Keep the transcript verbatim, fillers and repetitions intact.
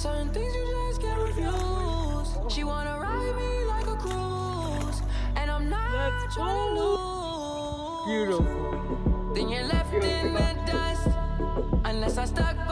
Certain things you just can't refuse. She wanna ride me like a cruise, and I'm not trying to lose. Beautiful. Then you're left in the dust, unless I stuck by